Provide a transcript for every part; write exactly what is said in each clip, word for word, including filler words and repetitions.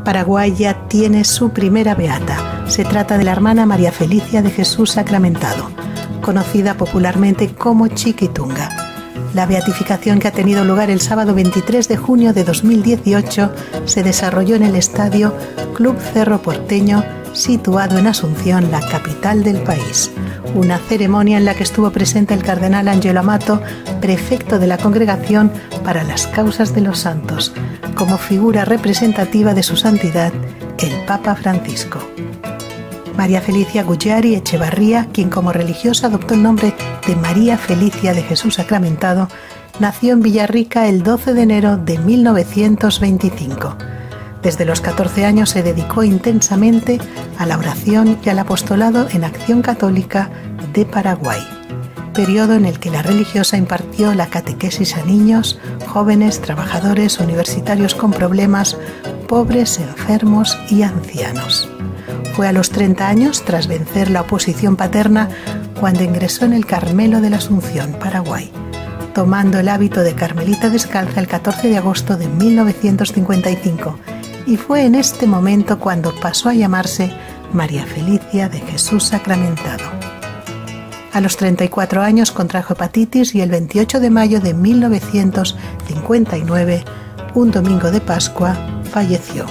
Paraguay ya tiene su primera beata. Se trata de la hermana María Felicia de Jesús Sacramentado, conocida popularmente como Chiquitunga. La beatificación, que ha tenido lugar el sábado veintitrés de junio de dos mil dieciocho, se desarrolló en el estadio Club Cerro Porteño, situado en Asunción, la capital del país. Una ceremonia en la que estuvo presente el cardenal Angelo Amato, prefecto de la Congregación para las Causas de los Santos, como figura representativa de su santidad, el Papa Francisco. María Felicia Guyari Echevarría, quien como religiosa adoptó el nombre de María Felicia de Jesús Sacramentado, nació en Villarrica el doce de enero de mil novecientos veinticinco. Desde los catorce años se dedicó intensamente a la oración y al apostolado en Acción Católica de Paraguay, periodo en el que la religiosa impartió la catequesis a niños, jóvenes, trabajadores, universitarios con problemas, pobres, enfermos y ancianos. Fue a los treinta años, tras vencer la oposición paterna, cuando ingresó en el Carmelo de la Asunción, Paraguay, tomando el hábito de carmelita descalza el catorce de agosto de mil novecientos cincuenta y cinco, y fue en este momento cuando pasó a llamarse María Felicia de Jesús Sacramentado. A los treinta y cuatro años contrajo hepatitis y el veintiocho de mayo de mil novecientos cincuenta y nueve, un domingo de Pascua, falleció.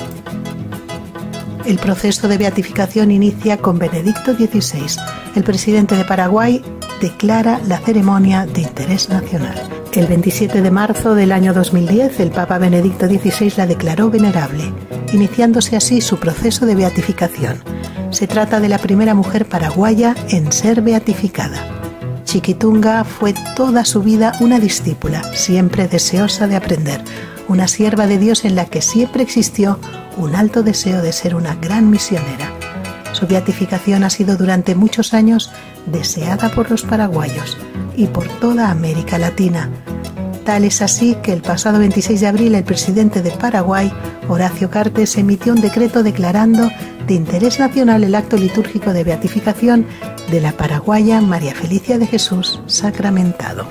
El proceso de beatificación inicia con Benedicto dieciséis. El presidente de Paraguay declara la ceremonia de interés nacional. El veintisiete de marzo del año dos mil diez, el Papa Benedicto dieciséis la declaró venerable, iniciándose así su proceso de beatificación. Se trata de la primera mujer paraguaya en ser beatificada. Chiquitunga fue toda su vida una discípula, siempre deseosa de aprender, una sierva de Dios en la que siempre existió un alto deseo de ser una gran misionera. Su beatificación ha sido durante muchos años deseada por los paraguayos y por toda América Latina. Tal es así que el pasado veintiséis de abril el presidente de Paraguay, Horacio Cartes, emitió un decreto declarando de interés nacional el acto litúrgico de beatificación de la paraguaya María Felicia de Jesús Sacramentado.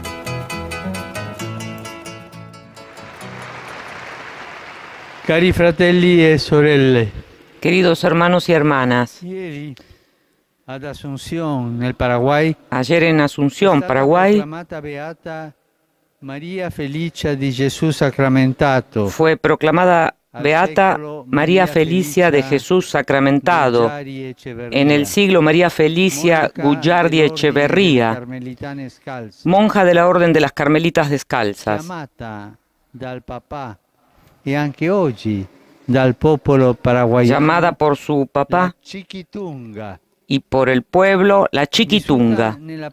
Cari fratelli e sorelle. Queridos hermanos y hermanas, Ieri ad Asunción, nel Paraguay, ayer en Asunción, Paraguay, beata María Felicia di Gesù Sacramentato. fue proclamada beata María Felicia de Jesús Sacramentado. En el siglo, María Felicia Guyardi Echeverría, monja de la Orden de las Carmelitas Descalzas, E anche oggi dal popolo paraguayano, llamada por su papá Chiquitunga, y por el pueblo la Chiquitunga.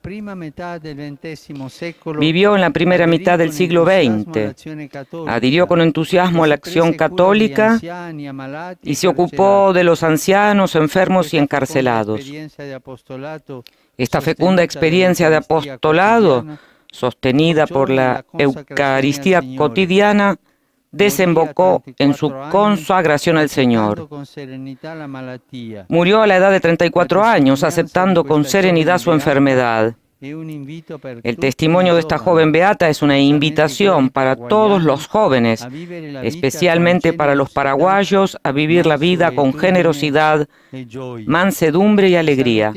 Vivió en la primera mitad del siglo veinte, adhirió con entusiasmo a la acción católica y se ocupó de los ancianos, enfermos y encarcelados. Esta fecunda experiencia de apostolado, sostenida por la Eucaristía cotidiana, desembocó en su consagración al Señor. Murió a la edad de treinta y cuatro años, aceptando con serenidad su enfermedad. El testimonio de esta joven beata es una invitación para todos los jóvenes, especialmente para los paraguayos, a vivir la vida con generosidad, mansedumbre y alegría.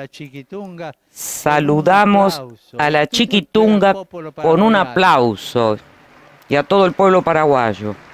Saludamos a la Chiquitunga con un aplauso y a todo el pueblo paraguayo.